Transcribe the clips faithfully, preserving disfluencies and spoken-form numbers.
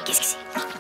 Qu'est-ce que c'est?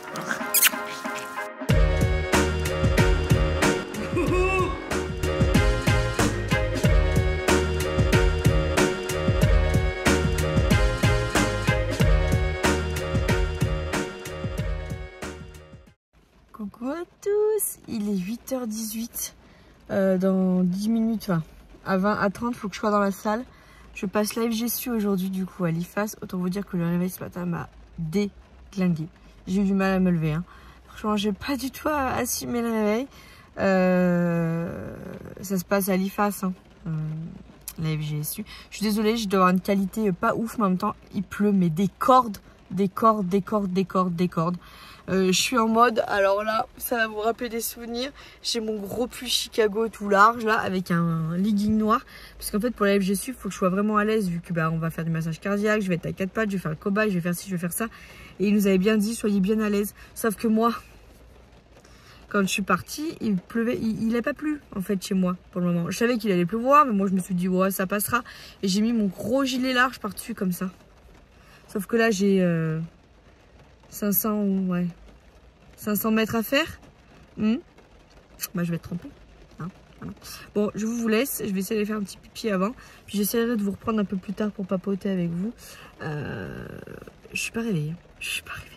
Coucou à tous, il est huit heures dix-huit, euh, dans dix minutes, enfin à vingt, à trente, il faut que je sois dans la salle. Je passe live G S U aujourd'hui du coup à l'I F A S, autant vous dire que le réveil ce matin m'a déglingué. J'ai eu du mal à me lever, hein. Franchement j'ai pas du tout assumé le réveil. Euh, ça se passe à l'I F A S, hein. euh, live G S U. Je suis désolée, je dois avoir une qualité pas ouf, mais en même temps il pleut, mais des cordes, des cordes, des cordes, des cordes, des cordes. Euh, je suis en mode, alors là, ça va vous rappeler des souvenirs. J'ai mon gros pull Chicago tout large là, avec un legging noir. Parce qu'en fait, pour la F G S U, il faut que je sois vraiment à l'aise, vu que bah, on va faire du massage cardiaque, je vais être à quatre pattes, je vais faire le cobaye, je vais faire ci, je vais faire ça. Et il nous avait bien dit, soyez bien à l'aise. Sauf que moi, quand je suis partie, il pleuvait, il n'a pas plu en fait chez moi pour le moment. Je savais qu'il allait pleuvoir, mais moi je me suis dit, ouais, ça passera. Et j'ai mis mon gros gilet large par-dessus comme ça. Sauf que là, j'ai euh, cinq cents ou ouais, cinq cents mètres à faire. Mmh. Bah, je vais être trempée. Hein, voilà. Bon, je vous laisse. Je vais essayer de faire un petit pipi avant. Puis j'essaierai de vous reprendre un peu plus tard pour papoter avec vous. Euh, je suis pas réveillée. Je suis pas réveillée.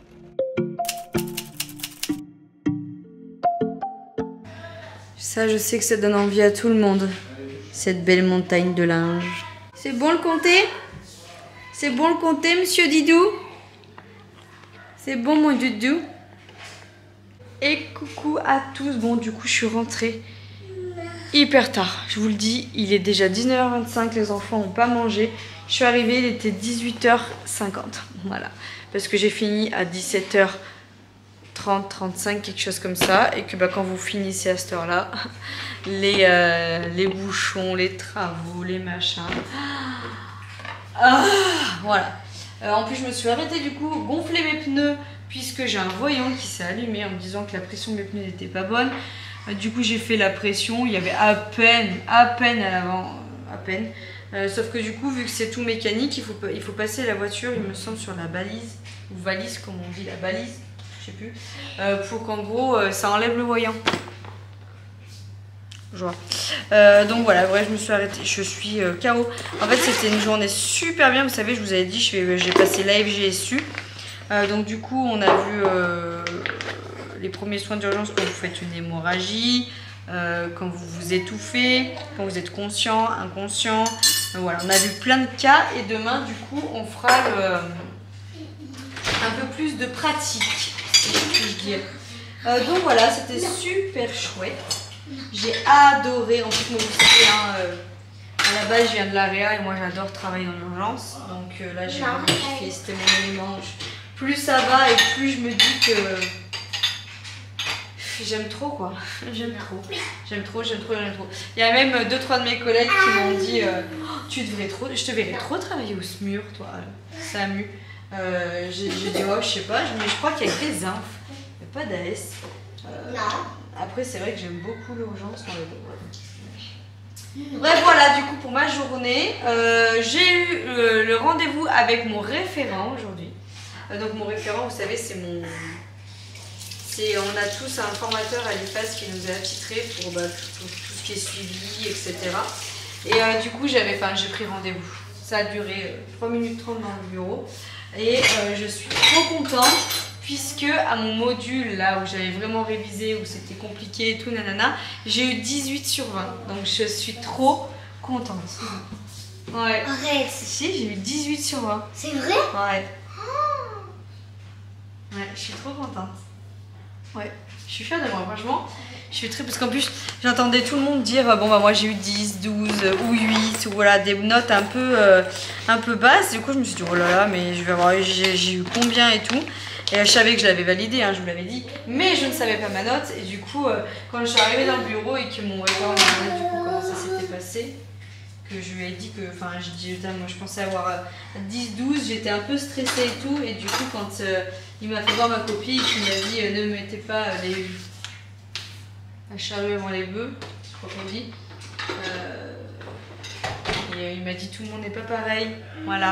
Ça, je sais que ça donne envie à tout le monde. Cette belle montagne de linge. C'est bon le compter? C'est bon le compter, monsieur Didou? C'est bon, mon Doudou? Et coucou à tous. Bon, du coup, je suis rentrée hyper tard. Je vous le dis, il est déjà dix-neuf heures vingt-cinq. Les enfants n'ont pas mangé. Je suis arrivée, il était dix-huit heures cinquante. Voilà. Parce que j'ai fini à dix-sept heures trente, trente-cinq, quelque chose comme ça. Et que bah, quand vous finissez à cette heure-là, les, euh, les bouchons, les travaux, les machins. Ah, voilà. Euh, en plus, je me suis arrêtée du coup, gonfler mes pneus, puisque j'ai un voyant qui s'est allumé en me disant que la pression de mes pneus n'était pas bonne. Euh, du coup, j'ai fait la pression. Il y avait à peine, à peine à l'avant, à peine. Euh, sauf que du coup, vu que c'est tout mécanique, il faut, il faut passer la voiture, il me semble, sur la balise, ou valise, comme on dit, la balise, je sais plus, euh, pour qu'en gros, euh, ça enlève le voyant. Je vois. Euh, donc voilà, bref, je me suis arrêtée, je suis euh, K O. En fait, c'était une journée super bien. Vous savez, je vous avais dit, j'ai passé live G S U. Euh, donc du coup, on a vu euh, les premiers soins d'urgence quand vous faites une hémorragie, euh, quand vous vous étouffez, quand vous êtes conscient, inconscient. Donc voilà, on a vu plein de cas et demain, du coup, on fera le, euh, un peu plus de pratique, si je puis dire. Euh, donc voilà, c'était super chouette. J'ai adoré, en plus moi vous savez, hein, euh, à la base je viens de l'A R E A et moi j'adore travailler dans l'urgence. Donc euh, là j'ai vraiment kiffé, c'était mon élément. Plus ça va et plus je me dis que j'aime trop quoi, j'aime trop, j'aime trop, j'aime trop, j'aime trop. Il y a même deux trois de mes collègues qui m'ont dit euh, oh, tu devrais trop, je te verrais trop travailler au S M U R toi, Samu. Euh, j'ai dit oh je sais pas, mais je crois qu'il y a que des infs, il n'y a pas d'A S. Euh, Après, c'est vrai que j'aime beaucoup l'urgence. Bref, voilà, du coup, pour ma journée, euh, j'ai eu euh, le rendez-vous avec mon référent aujourd'hui. Euh, donc, mon référent, vous savez, c'est mon... On a tous un formateur à l'I F A S qui nous a attitrés pour bah, tout, tout ce qui est suivi, et cetera. Et euh, du coup, j'avais, enfin, j'ai pris rendez-vous. Ça a duré euh, trois minutes trente dans le bureau. Et euh, je suis trop contente. Puisque à mon module, là où j'avais vraiment révisé, où c'était compliqué et tout, nanana, j'ai eu dix-huit sur vingt. Donc je suis trop contente. Ouais. Arrête. Si, j'ai eu dix-huit sur vingt. C'est vrai? Ouais. Ouais, je suis trop contente. Ouais, je suis fière de moi, franchement. Je suis très... Parce qu'en plus, j'entendais tout le monde dire, bon bah moi j'ai eu dix, douze ou huit, ou voilà, des notes un peu, euh, un peu basses. Du coup, je me suis dit, oh là là, mais je vais avoir, j'ai eu combien et tout. Et je savais que je l'avais validé, hein, je vous l'avais dit, mais je ne savais pas ma note. Et du coup, euh, quand je suis arrivée dans le bureau et que mon référent m'a demandé du coup comment ça s'était passé, que je lui ai dit que, enfin, je dis, moi je pensais avoir euh, dix, douze, j'étais un peu stressée et tout. Et du coup, quand euh, il m'a fait voir ma copie, il m'a dit, euh, ne mettez pas euh, les, la charrue avant les bœufs, je crois qu'on dit. Euh, et euh, il m'a dit, tout le monde n'est pas pareil, voilà.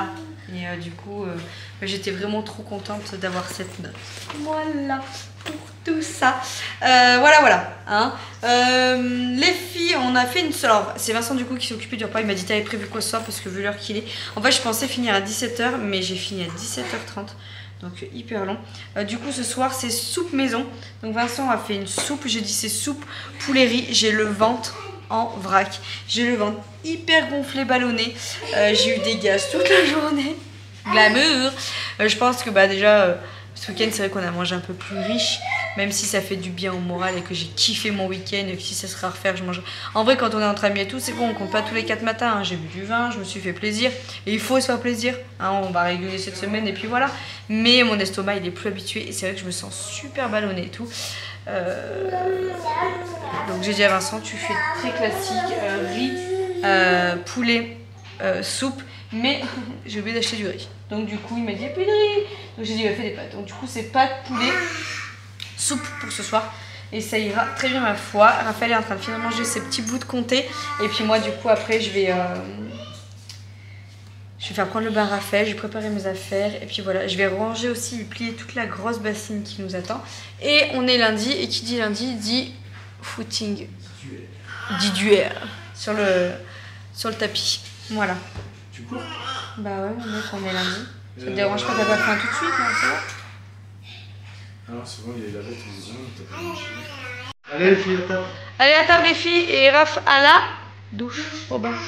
Et euh, du coup, euh, j'étais vraiment trop contente d'avoir cette note. Voilà pour tout ça. Euh, voilà, voilà. Hein. Euh, les filles, on a fait une seule. Alors, c'est Vincent du coup qui s'est occupé du repas. Il m'a dit t'avais prévu quoi ce soir parce que vu l'heure qu'il est. En fait, je pensais finir à dix-sept heures, mais j'ai fini à dix-sept heures trente. Donc hyper long. Euh, du coup, ce soir, c'est soupe maison. Donc Vincent a fait une soupe. J'ai dit c'est soupe poulet riz. J'ai le ventre en vrac. J'ai le ventre hyper gonflé, ballonné. Euh, j'ai eu des gaz toute la journée. Glamour. Euh, je pense que bah déjà, euh, ce week-end, c'est vrai qu'on a mangé un peu plus riche. Même si ça fait du bien au moral et que j'ai kiffé mon week-end et que si ça serait à refaire, je mange. En vrai, quand on est entre amis et tout, c'est bon, on compte pas tous les quatre matins. Hein. J'ai bu du vin, je me suis fait plaisir. Et il faut se faire plaisir. Hein. On va réguler cette semaine et puis voilà. Mais mon estomac, il est plus habitué. Et c'est vrai que je me sens super ballonnée et tout. Euh... Donc j'ai dit à Vincent, tu fais très classique, euh, riz, euh, poulet, euh, soupe. Mais j'ai oublié d'acheter du riz. Donc du coup, il m'a dit, il n'y a plus de riz. Donc j'ai dit, il va faire des pâtes. Donc du coup, c'est pâtes, poulet, soupe pour ce soir. Et ça ira très bien ma foi. Raphaël est en train de finir de manger ses petits bouts de comté. Et puis moi, du coup, après, je vais... Euh... Je vais faire prendre le bain à Raphaël, je vais préparer mes affaires. Et puis voilà, je vais ranger aussi et plier toute la grosse bassine qui nous attend. Et on est lundi. Et qui dit lundi, dit footing. Dit duel. Sur le, sur le tapis. Voilà. Tu cours? Bah ouais, mon mec, on est lundi. Ça te euh, dérange pas, t'as pas faim tout de suite, non? Ça va? Alors souvent il y a la bête en disant, t'as pas mangé. Allez les filles, à table. Allez à table les filles et Raph à la douche au bain.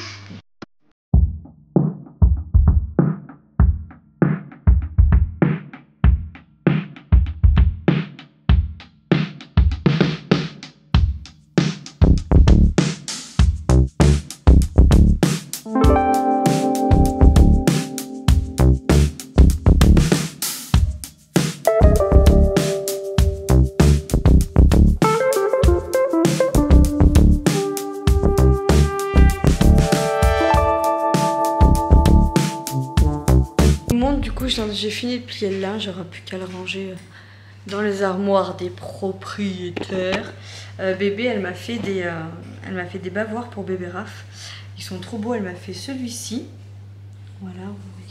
J'ai fini de plier le linge, j'aurai plus qu'à le ranger dans les armoires des propriétaires. Euh, bébé, elle m'a fait des, euh, elle m'a fait des bavoirs pour bébé Raph. Ils sont trop beaux. Elle m'a fait celui-ci. Voilà,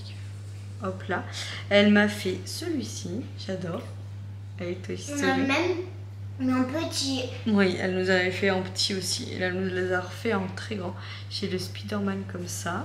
hop là. Elle m'a fait celui-ci. J'adore. Avec Toy Story. On a même, mais en petit. Oui, elle nous avait fait en petit aussi. Et elle nous les a refait en très grand. J'ai le Spider-Man comme ça.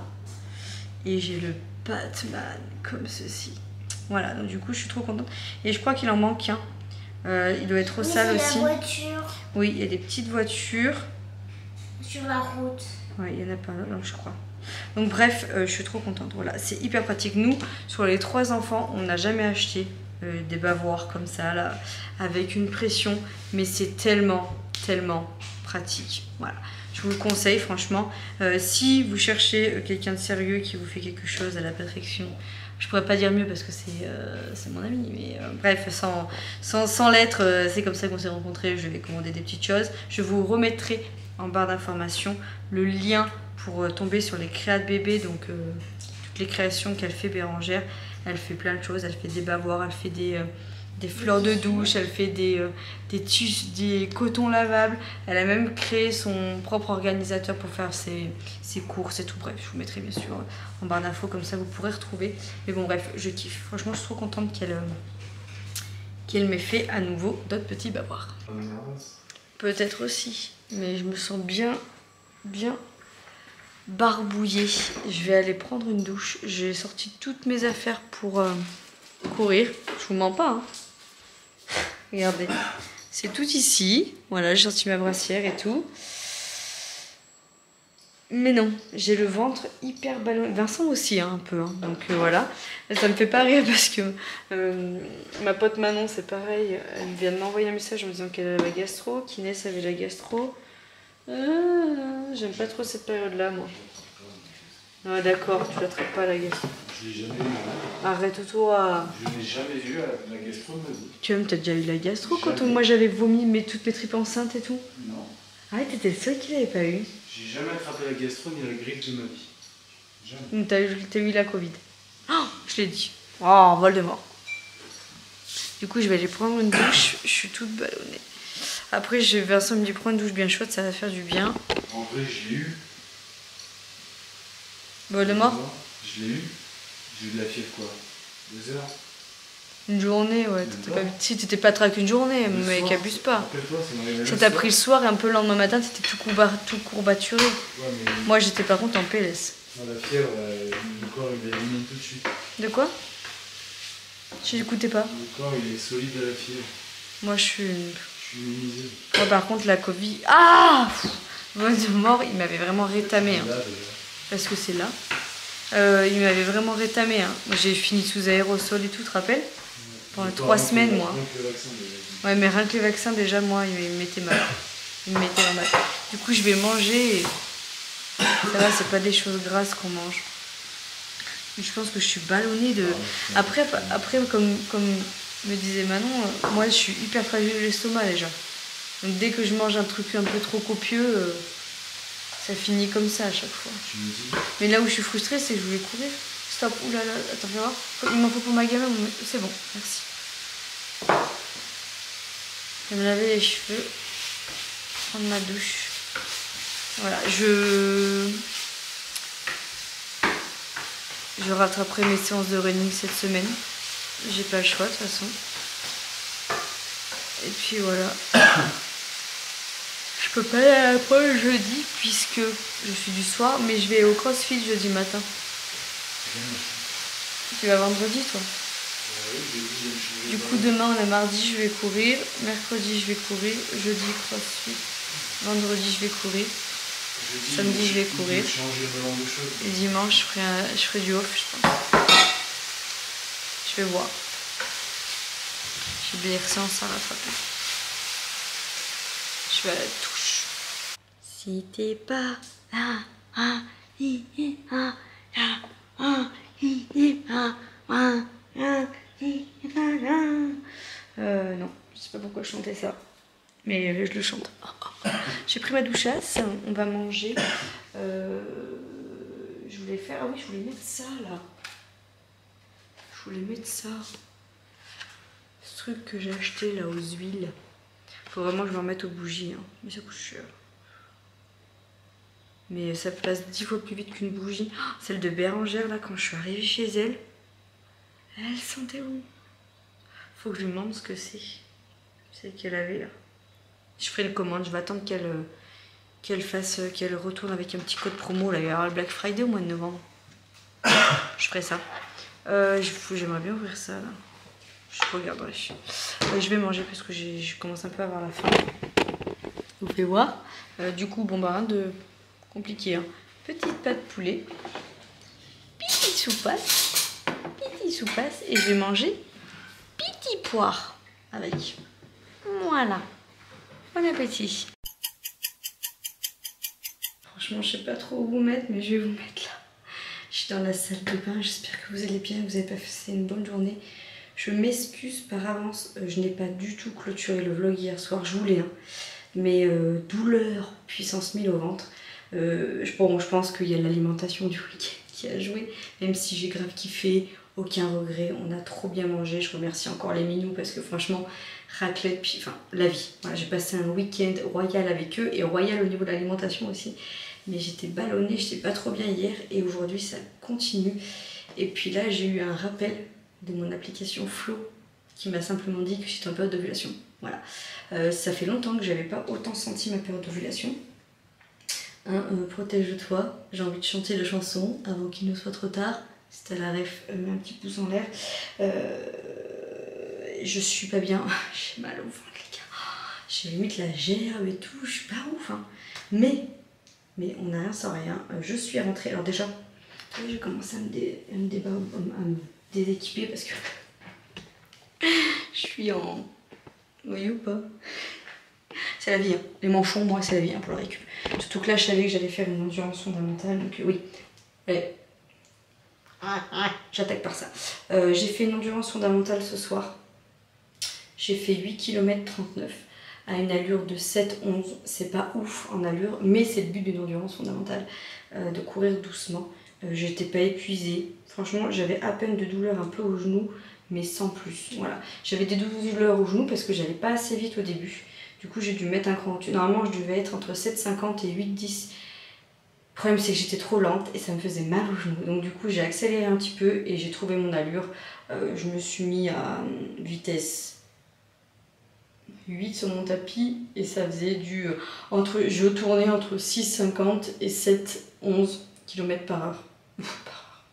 Et j'ai le Batman comme ceci. Voilà, donc du coup je suis trop contente. Et je crois qu'il en manque un. Euh, il doit être au sale aussi. La voiture. Oui, il y a des petites voitures. Sur la route. Oui, il y en a pas donc je crois. Donc bref, euh, je suis trop contente. Voilà, c'est hyper pratique. Nous, sur les trois enfants, on n'a jamais acheté euh, des bavoirs comme ça, là, avec une pression. Mais c'est tellement, tellement pratique. Voilà. Je vous le conseille franchement. Euh, si vous cherchez quelqu'un de sérieux qui vous fait quelque chose à la perfection, je pourrais pas dire mieux parce que c'est euh, mon ami, mais euh, bref, sans, sans, sans l'être, euh, c'est comme ça qu'on s'est rencontrés. Je vais commander des petites choses. Je vous remettrai en barre d'informations le lien pour euh, tomber sur les créas de bébé, donc euh, toutes les créations qu'elle fait Bérangère. Elle fait plein de choses, elle fait des bavoirs, elle fait des... Euh, des fleurs de douche, elle fait des, euh, des, tus, des cotons lavables. Elle a même créé son propre organisateur pour faire ses, ses courses et tout. Bref, je vous mettrai bien sûr en barre d'infos, comme ça vous pourrez retrouver. Mais bon, bref, je kiffe. Franchement, je suis trop contente qu'elle euh, qu'elle m'ait fait à nouveau d'autres petits bavoirs. Peut-être aussi, mais je me sens bien, bien barbouillée. Je vais aller prendre une douche. J'ai sorti toutes mes affaires pour euh, courir. Je vous mens pas, hein. Regardez, c'est tout ici. Voilà, j'ai sorti ma brassière et tout. Mais non, j'ai le ventre hyper ballonné. Vincent aussi, hein, un peu. Hein. Donc euh, voilà. Ça me fait pas rire parce que euh, ma pote Manon, c'est pareil. Elle vient de m'envoyer un message en me disant qu'elle avait la gastro. Kinès avait la gastro. Euh, J'aime pas trop cette période-là, moi. Ah, d'accord, tu la traites pas la gastro. Je l'ai jamais eu. Arrête-toi. Je n'ai jamais vu la gastro de ma vie. Tu vois, t'as déjà eu la gastro quand on, moi j'avais vomi mais toutes mes tripes enceintes et tout? Non. Ah, t'étais le seul qui l'avait pas eu. J'ai jamais attrapé la gastro ni la grippe de ma vie. Jamais. T'as eu, eu la Covid. Oh, je l'ai dit. Oh, Voldemort. Du coup, je vais aller prendre une douche. Je suis toute ballonnée. Après, je, Vincent me dit prends une douche bien chaude, ça va faire du bien. En vrai, je l'ai eu. Voldemort? Je l'ai eu. J'ai eu de la fièvre quoi? Deux heures? Une journée, ouais. T'étais pas... Si t'étais pas traqué une journée, le mec, abuse pas. Ça t'a pris le soir et un peu le lendemain matin, t'étais tout, courba... tout courbaturé. Ouais, mais... Moi, j'étais par contre en P L S. Non, la fièvre, euh, le corps il élimine tout de suite. De quoi? Je n'écoutais pas. Le corps il est solide à la fièvre. Moi, je suis. Je suis immunisée. Moi, par contre, la Covid. Ah! Voldemort, il m'avait vraiment rétamé. Hein. Là, parce que c'est là. Euh, il m'avait vraiment rétamé. Hein. Moi, j'ai fini sous aérosol et tout, tu te rappelles? Pendant trois semaines, moi. Rien que le vaccin, déjà. Ouais, mais rien que les vaccins, déjà, moi, il me mettait mal. Il me mettait mal. Du coup, je vais manger. Et... ça va, c'est pas des choses grasses qu'on mange. Mais je pense que je suis ballonnée de. Après, après comme, comme me disait Manon, moi, je suis hyper fragile de l'estomac déjà. Donc, dès que je mange un truc un peu trop copieux, euh, ça finit comme ça à chaque fois. Mais là où je suis frustrée, c'est que je voulais courir. Stop, oulala, attends, fais voir. Il m'en faut pour ma gamme, c'est bon, merci. Je vais me laver les cheveux, prendre ma douche. Voilà, je... Je rattraperai mes séances de running cette semaine. J'ai pas le choix de toute façon. Et puis voilà. Je peux pas aller à la pole jeudi puisque je suis du soir, mais je vais au CrossFit jeudi matin. Tu vas vendredi toi? Du coup demain on est mardi, je vais courir. Mercredi je vais courir. Jeudi CrossFit. Vendredi je vais courir. Samedi je vais courir. Et dimanche je ferai, un, je ferai du off je pense. Je vais voir. J'ai des séances à rattraper. Je vais à la touche. Si t'es pas là, ah, hi, hi, ah, là, ah, hi, hi, ah, ah, ah, hi, ah, ah. Euh, non, je sais pas pourquoi je chantais ça, mais je le chante. J'ai pris ma douchasse, on va manger. Euh, je voulais faire, ah oui, je voulais mettre ça là. Je voulais mettre ça. Ce truc que j'ai acheté là aux huiles. Faut vraiment que je m'en mette aux bougies, hein. Mais ça coûte cher. Mais ça passe dix fois plus vite qu'une bougie. Oh, celle de Bérangère, là, quand je suis arrivée chez elle, elle sentait bon. Faut que je lui demande ce que c'est. Celle qu'elle avait, là. Je ferai une commande, je vais attendre qu'elle qu'elle fasse, qu'elle retourne avec un petit code promo, là. Il va y avoir le Black Friday au mois de novembre. Je ferai ça. Euh, J'aimerais bien ouvrir ça, là. Je regarderai. Euh, je vais manger parce que je commence un peu à avoir la faim. Vous pouvez voir. Euh, du coup, bon, bah, rien de compliqué. Hein. Petite pâte poulet. Petit soupasse. Petit soupasse. Et je vais manger petit poire avec. Voilà. Bon appétit. Franchement, je sais pas trop où vous mettre, mais je vais vous mettre là. Je suis dans la salle de bain. J'espère que vous allez bien, que vous avez passé une bonne journée. Je m'excuse par avance, je n'ai pas du tout clôturé le vlog hier soir, je voulais, hein. Mais euh, douleur, puissance mille au ventre. Euh, bon, je pense qu'il y a l'alimentation du week-end qui a joué, même si j'ai grave kiffé, aucun regret, on a trop bien mangé. Je remercie encore les minous parce que franchement, raclette, puis enfin, la vie. Voilà, j'ai passé un week-end royal avec eux et royal au niveau de l'alimentation aussi. Mais j'étais ballonnée, j'étais pas trop bien hier et aujourd'hui ça continue. Et puis là, j'ai eu un rappel de mon application Flow qui m'a simplement dit que j'étais en période d'ovulation. Voilà. Euh, ça fait longtemps que j'avais pas autant senti ma période d'ovulation. Hein, euh, protège-toi. J'ai envie de chanter la chanson avant qu'il ne soit trop tard. C'était la ref, euh, mets un petit pouce en l'air. Euh, je suis pas bien. J'ai mal au ventre, les gars. J'ai limite la gerbe et tout. Je suis pas ouf. Hein. Mais, mais on n'a rien sans rien. Euh, je suis rentrée. Alors déjà, j'ai commencé à me, dé, à me débat, à me déséquiper parce que je suis en... Vous voyez ou pas? C'est la vie, hein. Les manchons, moi, c'est la vie, hein, pour le récup. Surtout que là, je savais que j'allais faire une endurance fondamentale, donc euh, oui. Allez. J'attaque par ça. Euh, j'ai fait une endurance fondamentale ce soir. J'ai fait huit kilomètres trente-neuf à une allure de sept onze. C'est pas ouf en allure, mais c'est le but d'une endurance fondamentale, euh, de courir doucement. Euh, J'étais pas épuisée. Franchement, j'avais à peine de douleur un peu au genou, mais sans plus. Voilà. J'avais des douleurs au genou parce que j'allais pas assez vite au début. Du coup, j'ai dû mettre un cran au-dessus. Normalement, je devais être entre sept cinquante et huit dix Le problème c'est que j'étais trop lente et ça me faisait mal au genou. Donc du coup j'ai accéléré un petit peu et j'ai trouvé mon allure. Euh, je me suis mis à vitesse huit sur mon tapis et ça faisait du... Euh, entre, je tournais entre six cinquante et sept onze kilomètres par heure. par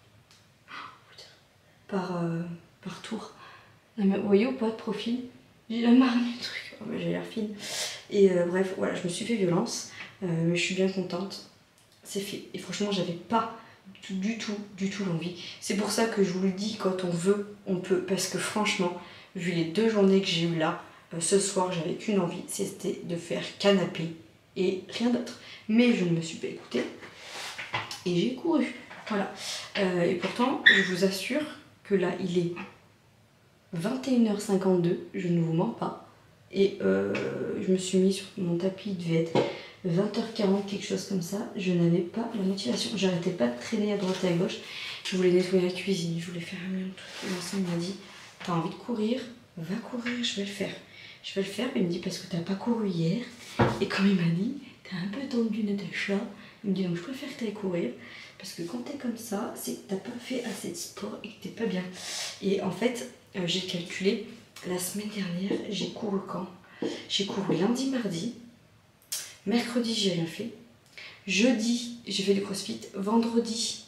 par, euh, par tour. Vous voyez ou pas de profil? J'ai la marre du truc. Oh, j'ai l'air fine. Et euh, bref, voilà, je me suis fait violence. Euh, mais je suis bien contente. C'est fait. Et franchement, j'avais pas du tout, du tout l'envie. C'est pour ça que je vous le dis, quand on veut, on peut. Parce que franchement, vu les deux journées que j'ai eues là, euh, ce soir, j'avais qu'une envie, c'était de faire canapé et rien d'autre. Mais je ne me suis pas écoutée et j'ai couru. Voilà. Euh, et pourtant, je vous assure que là, il est vingt et une heures cinquante-deux, je ne vous mens pas. Et euh, je me suis mis sur mon tapis, il devait être vingt heures quarante, quelque chose comme ça. Je n'avais pas la motivation. J'arrêtais pas de traîner à droite et à gauche. Je voulais nettoyer la cuisine, je voulais faire un million de trucs. Et Vincent m'a dit, t'as envie de courir? Va courir, je vais le faire. Je vais le faire, mais il me dit, parce que t'as pas couru hier. Et comme il m'a dit, t'as un peu tendu Natacha. Il me dit, donc je préfère que t'ailles courir. Parce que quand t'es comme ça, c'est que t'as pas fait assez de sport et que t'es pas bien. Et en fait, euh, j'ai calculé, la semaine dernière, j'ai couru quand? J'ai couru lundi, mardi. Mercredi, j'ai rien fait. Jeudi, j'ai fait du crossfit. Vendredi,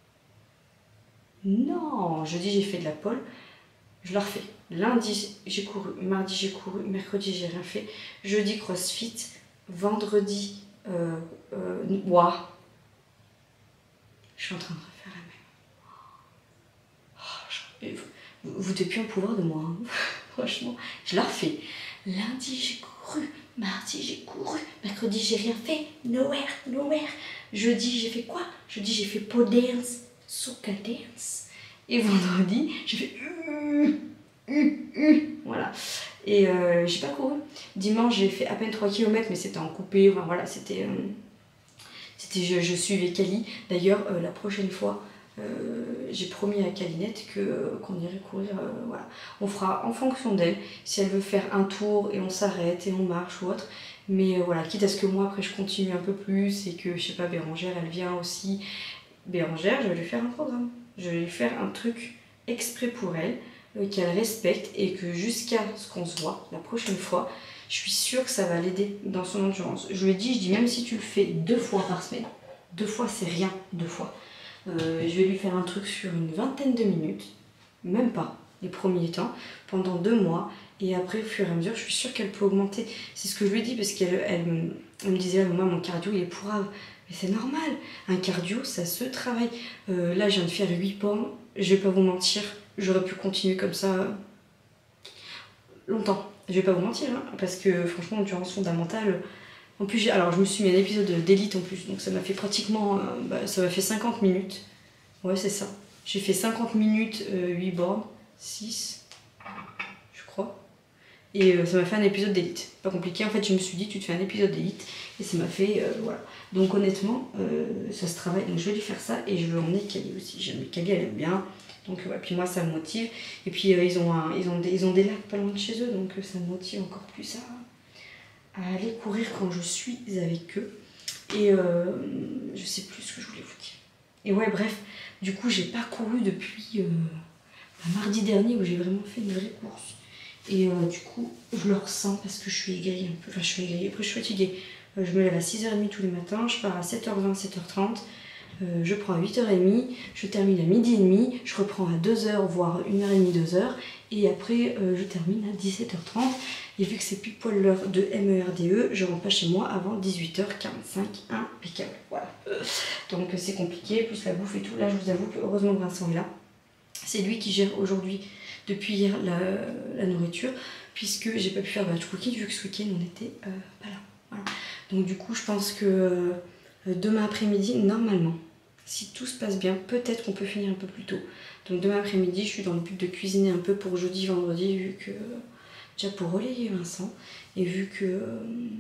non, jeudi, j'ai fait de la pole. Je la refais. Lundi, j'ai couru. Mardi, j'ai couru. Mercredi, j'ai rien fait. Jeudi, crossfit. Vendredi, euh, euh, ouah. Je suis en train de refaire la même. Oh, je... Vous n'êtes plus en pouvoir de moi. Hein. Franchement, je la refais. Lundi, j'ai couru. Mardi, j'ai couru. Mercredi, j'ai rien fait. Nowhere, nowhere. Jeudi, j'ai fait quoi? Jeudi, j'ai fait pole dance, soca dance. Et vendredi, j'ai fait... Uh, uh, uh. Voilà. Et euh, j'ai pas couru. Dimanche, j'ai fait à peine trois kilomètres, mais c'était en coupé. Enfin, voilà, c'était... Euh, c'était je, je suivais Cali. D'ailleurs, euh, la prochaine fois, euh, j'ai promis à Calinette que, euh, qu'on irait courir. Euh, voilà. On fera en fonction d'elle. Si elle veut faire un tour et on s'arrête et on marche ou autre. Mais euh, voilà, quitte à ce que moi, après, je continue un peu plus et que, je sais pas, Bérangère, elle vient aussi. Bérangère, je vais lui faire un programme. Je vais lui faire un truc exprès pour elle, euh, qu'elle respecte et que jusqu'à ce qu'on se voit la prochaine fois, je suis sûre que ça va l'aider dans son endurance. Je lui ai dit, je dis même si tu le fais deux fois par semaine, deux fois c'est rien, deux fois. Euh, je vais lui faire un truc sur une vingtaine de minutes, même pas les premiers temps, pendant deux mois. Et après, au fur et à mesure, je suis sûre qu'elle peut augmenter. C'est ce que je lui ai dit parce qu'elle elle, elle me disait, moi mon cardio il est pourrave. Mais c'est normal, un cardio ça se travaille. Euh, là je viens de faire huit bornes, je vais pas vous mentir, j'aurais pu continuer comme ça longtemps. Je vais pas vous mentir, hein, parce que franchement, endurance fondamentale. En plus, alors je me suis mis un épisode d'élite en plus, donc ça m'a fait pratiquement. Euh, bah, ça m'a fait cinquante minutes. Ouais, c'est ça. J'ai fait cinquante minutes, euh, huit bornes, six, je crois. Et euh, ça m'a fait un épisode d'élite. Pas compliqué, en fait, je me suis dit, tu te fais un épisode d'élite, et ça m'a fait. Euh, voilà. Donc honnêtement, euh, ça se travaille. Donc je vais lui faire ça, et je veux emmener Kali aussi. J'aime Kali, elle aime bien. Donc ouais, puis moi ça me motive. Et puis euh, ils, ont un, ils, ont des, ils ont des lacs pas loin de chez eux, donc euh, ça me motive encore plus à, à aller courir quand je suis avec eux. Et euh, je sais plus ce que je voulais vous dire. Et ouais, bref, du coup j'ai pas couru depuis euh, mardi dernier où j'ai vraiment fait une vraie course. Et euh, du coup je le ressens parce que je suis aigrie un peu. Enfin je suis aigrie, après je suis fatiguée. Euh, je me lève à six heures trente tous les matins, je pars à sept heures vingt, sept heures trente. Euh, je prends à huit heures trente, je termine à midi et demi, je reprends à deux heures, voire une heure trente, deux heures, et après euh, je termine à dix-sept heures trente. Et vu que c'est pile poil l'heure de M E R D E, je rentre pas chez moi avant dix-huit heures quarante-cinq, impeccable. Voilà. Donc c'est compliqué, plus la bouffe et tout. Là, je vous avoue que heureusement Vincent est là. C'est lui qui gère aujourd'hui, depuis hier, la, la nourriture, puisque j'ai pas pu faire batch cooking vu que ce week-end on était euh, pas là. Voilà. Donc du coup, je pense que euh, demain après-midi, normalement, si tout se passe bien, peut-être qu'on peut finir un peu plus tôt. Donc demain après-midi, je suis dans le but de cuisiner un peu pour jeudi, vendredi, vu que... déjà pour relayer Vincent, et vu que... Euh...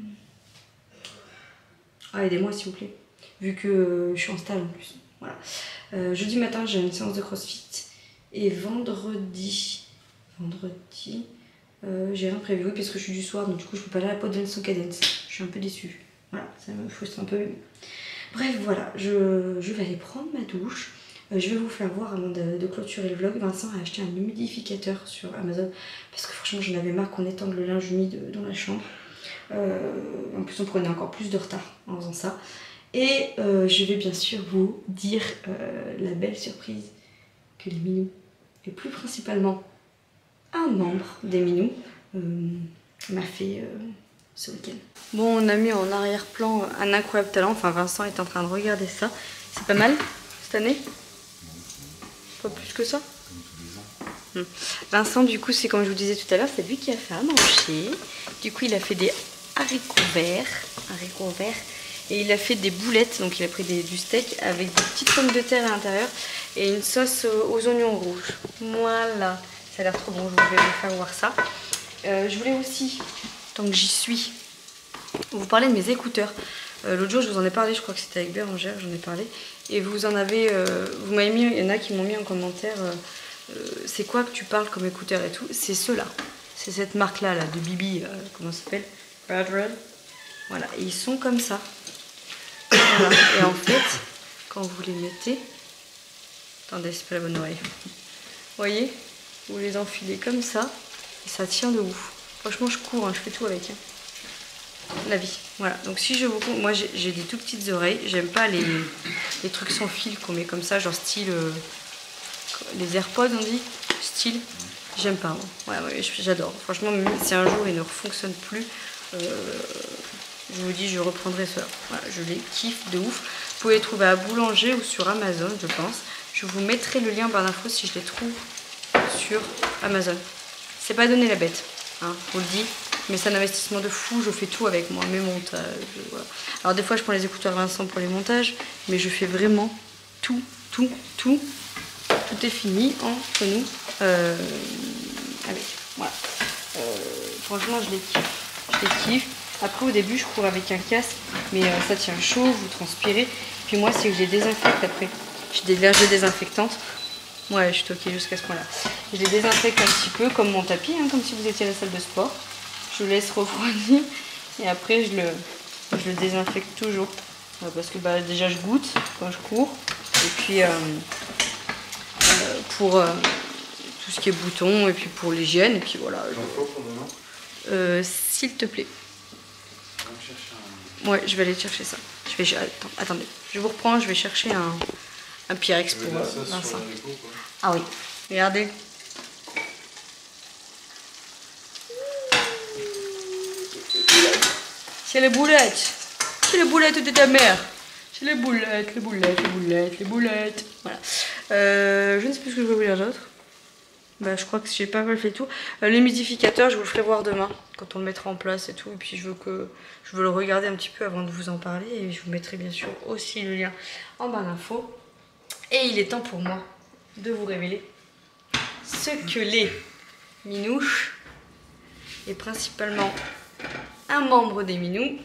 Ah, aidez-moi s'il vous plaît. Vu que euh, je suis en stage en plus. Voilà. Euh, jeudi matin, j'ai une séance de crossfit. Et vendredi... Vendredi... Euh, j'ai rien prévu, oui, parce que je suis du soir, donc du coup je peux pas aller à la pole dance au cadence. Je suis un peu déçue. Voilà, ça me frustre un peu. Bref, voilà, je, je vais aller prendre ma douche. Euh, je vais vous faire voir avant de, de clôturer le vlog. Vincent a acheté un humidificateur sur Amazon parce que franchement j'en avais marre qu'on étende le linge humide dans la chambre. Euh, en plus on prenait encore plus de retard en faisant ça. Et euh, je vais bien sûr vous dire euh, la belle surprise que les minous, et plus principalement un membre des minous, euh, m'a fait euh, ce week-end. Bon, on a mis en arrière-plan un incroyable talent. Enfin, Vincent est en train de regarder ça. C'est pas mal cette année? Pas plus que ça? Hum. Vincent, du coup, c'est comme je vous disais tout à l'heure, c'est lui qui a fait à manger. Du coup, il a fait des haricots verts, haricots verts, et il a fait des boulettes. Donc, il a pris des, du steak avec des petites pommes de terre à l'intérieur et une sauce aux oignons rouges. Voilà, ça a l'air trop bon. Je vais vous faire voir ça. Euh, je voulais aussi, tant que j'y suis, vous parler de mes écouteurs. Euh, L'autre jour, je vous en ai parlé, je crois que c'était avec Bérangère, j'en ai parlé. Et vous en avez, euh, vous m'avez mis, il y en a qui m'ont mis en commentaire, euh, euh, c'est quoi que tu parles comme écouteur et tout. C'est ceux-là, c'est cette marque-là, là, de Bibi, euh, comment ça s'appelle? Red Red. Voilà, et ils sont comme ça. Voilà. Et en fait, quand vous les mettez, attendez, c'est pas la bonne oreille. Vous voyez, vous les enfilez comme ça, et ça tient de ouf. Franchement, je cours, hein, je fais tout avec. Hein. La vie, voilà. Donc si je vous compte, moi j'ai des tout petites oreilles. J'aime pas les, les trucs sans fil qu'on met comme ça, genre style euh, les AirPods on dit, style. J'aime pas. Moi. Ouais, ouais, j'adore. Franchement, même si un jour il ne fonctionne plus, euh, je vous dis, je reprendrai cela. Voilà, je les kiffe de ouf. Vous pouvez les trouver à Boulanger ou sur Amazon, je pense. Je vous mettrai le lien en barre d'infos si je les trouve sur Amazon. C'est pas donné la bête, hein, je vous le dis. Mais c'est un investissement de fou, je fais tout avec moi, mes montages, voilà. Alors des fois je prends les écouteurs Vincent pour les montages, mais je fais vraiment tout, tout, tout. Tout est fini entre nous. Euh, avec, voilà. Euh, franchement je les kiffe, je les kiffe. Après au début je cours avec un casque, mais euh, ça tient chaud, vous transpirez. Puis moi c'est que je les désinfecte après. J'ai des vergers désinfectantes. Ouais, je suis toquée jusqu'à ce point-là. Je les désinfecte un petit peu comme mon tapis, hein, comme si vous étiez à la salle de sport. Je le laisse refroidir et après je le, je le désinfecte toujours. Euh, parce que bah, déjà je goûte quand je cours. Et puis euh, euh, pour euh, tout ce qui est boutons et puis pour l'hygiène. Et puis voilà. J'en faut pour demain euh, S'il te plaît. Un... Ouais, je vais aller chercher ça. Je vais, attends, attendez, je vous reprends, je vais chercher un, un Pyrex pour euh, Vincent. Ah oui, regardez. C'est les boulettes. C'est les boulettes de ta mère. C'est les boulettes, les boulettes, les boulettes, les boulettes. Voilà. Euh, je ne sais plus ce que je voulais vous dire d'autre. Bah, je crois que j'ai pas mal fait tout. Euh, L'humidificateur, je vous le ferai voir demain, quand on le mettra en place et tout. Et puis je veux que je veux le regarder un petit peu avant de vous en parler. Et je vous mettrai bien sûr aussi le lien en barre d'infos. Et il est temps pour moi de vous révéler ce que les minouches, et principalement un membre des minous,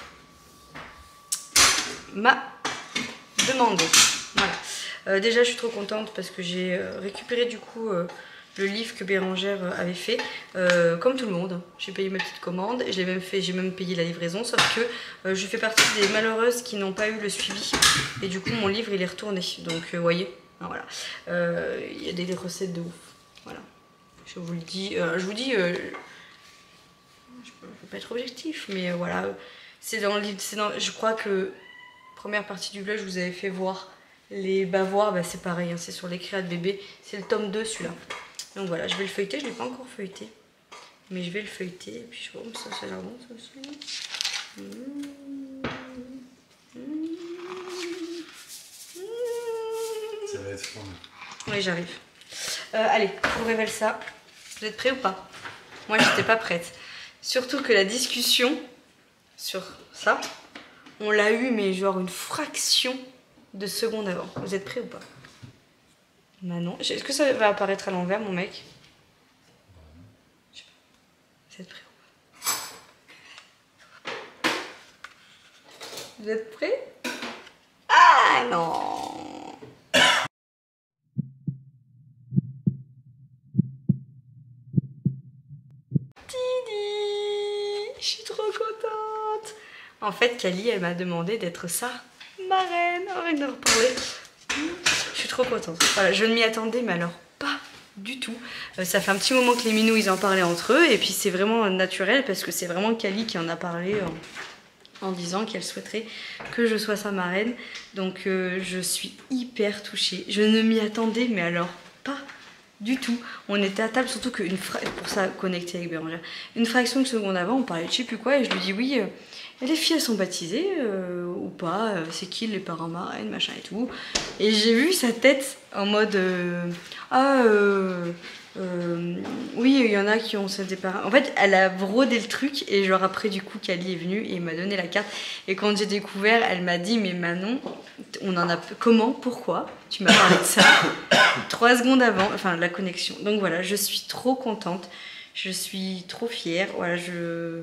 m'a demandé. Voilà. Euh, déjà, je suis trop contente parce que j'ai euh, récupéré du coup euh, le livre que Bérangère euh, avait fait, euh, comme tout le monde. J'ai payé ma petite commande et je l'ai même fait, j'ai même payé la livraison, sauf que euh, je fais partie des malheureuses qui n'ont pas eu le suivi. Et du coup, mon livre il est retourné. Donc, vous euh, voyez, voilà. Euh, il y a des, des recettes de ouf. Voilà. Je vous le dis. Euh, je vous dis. Euh, je ne peux pas être objectif, mais euh, voilà. C'est dans le livre. Dans, je crois que première partie du vlog, je vous avais fait voir les bavoirs. Bah, c'est pareil, hein, c'est sur les créas de bébé. C'est le tome deux, celui-là. Donc voilà, je vais le feuilleter. Je ne l'ai pas encore feuilleté. Mais je vais le feuilleter. Et puis, je vois, ça, ça a l'air bon, ça aussi. Mmh. Mmh. Ça va être fun. Oui, j'arrive. Euh, allez, je vous révèle ça. Vous êtes prêts ou pas? Moi, j'étais pas prête. Surtout que la discussion sur ça, on l'a eu, mais genre une fraction de seconde avant. Vous êtes prêts ou pas? Bah non. Est-ce que ça va apparaître à l'envers, mon mec? Je sais pas. Vous êtes prêts ou pas? Vous êtes prêts? Ah non! Tidi! Je suis trop contente! En fait, Kali, elle m'a demandé d'être sa marraine. Oh, on en reparler. Je suis trop contente. Voilà, je ne m'y attendais, mais alors pas du tout. Euh, ça fait un petit moment que les minous, ils en parlaient entre eux. Et puis c'est vraiment naturel parce que c'est vraiment Kali qui en a parlé en, en disant qu'elle souhaiterait que je sois sa marraine. Donc euh, je suis hyper touchée. Je ne m'y attendais, mais alors pas du tout. On était à table, surtout qu'une fra... pour ça connecter avec Bérangère. Une fraction de seconde avant, on parlait de je sais plus quoi, et je lui dis oui, euh, les filles elles sont baptisées euh, ou pas, euh, c'est qui les parents marraines, machin et tout. Et j'ai vu sa tête en mode euh, ah euh, euh, oui, il y en a qui ont des parents. En fait, elle a brodé le truc, et genre après du coup Kali est venue et m'a donné la carte. Et quand j'ai découvert, elle m'a dit mais Manon, on en a comment, pourquoi tu m'as parlé de ça trois secondes avant, enfin la connexion. Donc voilà, je suis trop contente, je suis trop fière. Voilà, je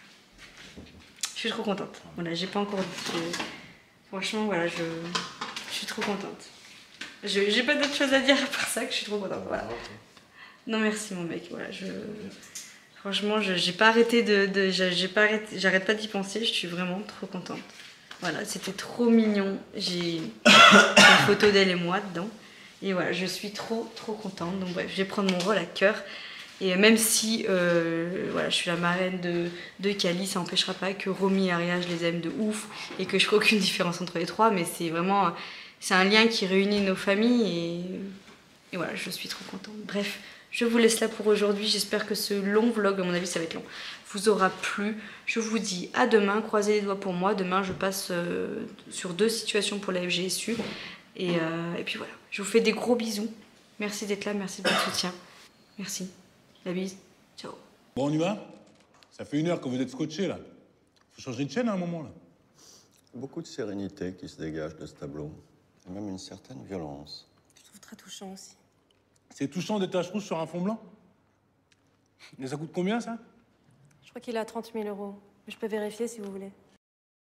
je suis trop contente. Voilà, j'ai pas encore dit. Je... Franchement, voilà, je je suis trop contente. Je j'ai pas d'autre chose à dire à part ça, que je suis trop contente. Voilà. Non merci mon mec. Voilà, je franchement, je j'ai pas arrêté de, de j'ai pas arrêté, j'arrête pas d'y penser. Je suis vraiment trop contente. Voilà, c'était trop mignon. J'ai une photo d'elle et moi dedans. Et voilà, je suis trop trop contente. Donc bref, je vais prendre mon rôle à cœur. Et même si euh, voilà, je suis la marraine de, de Kali, ça n'empêchera pas que Romy et Aria, je les aime de ouf. Et que je ferai aucune différence entre les trois. Mais c'est vraiment, c'est un lien qui réunit nos familles. Et, et voilà, je suis trop contente. Bref, je vous laisse là pour aujourd'hui. J'espère que ce long vlog, à mon avis ça va être long, vous aura plu. Je vous dis à demain, croisez les doigts pour moi. Demain je passe euh, sur deux situations pour la F G S U. Et, euh, et puis voilà, je vous fais des gros bisous. Merci d'être là, merci de votre soutien. Merci, la bise, ciao. Bon, on y va? Ça fait une heure que vous êtes scotché là. Faut changer de chaîne à un moment là. Beaucoup de sérénité qui se dégage de ce tableau. Et même une certaine violence. Je trouve très touchant aussi. C'est touchant des taches rouges sur un fond blanc? Mais ça coûte combien ça? Je crois qu'il est à trente mille euros. Je peux vérifier si vous voulez.